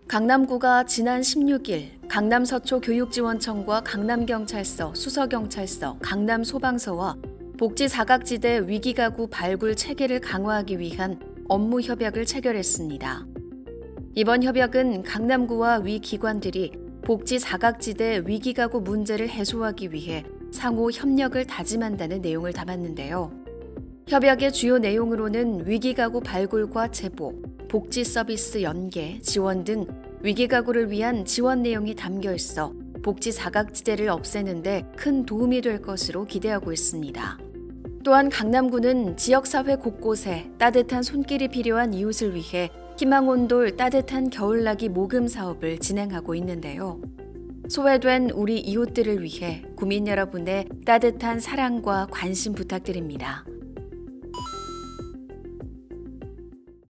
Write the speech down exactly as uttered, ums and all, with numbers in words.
강남구가 지난 십육 일 강남서초 교육지원청과 강남경찰서, 수서경찰서, 강남소방서와 복지 사각지대 위기가구 발굴 체계를 강화하기 위한 업무 협약을 체결했습니다. 이번 협약은 강남구와 위 기관들이 복지 사각지대 위기가구 문제를 해소하기 위해 상호 협력을 다짐한다는 내용을 담았는데요. 협약의 주요 내용으로는 위기가구 발굴과 제보, 복지 서비스 연계, 지원 등 위기가구를 위한 지원 내용이 담겨 있어 복지 사각지대를 없애는 데 큰 도움이 될 것으로 기대하고 있습니다. 또한 강남구는 지역사회 곳곳에 따뜻한 손길이 필요한 이웃을 위해 희망온돌 따뜻한 겨울나기 모금 사업을 진행하고 있는데요. 소외된 우리 이웃들을 위해 구민 여러분의 따뜻한 사랑과 관심 부탁드립니다.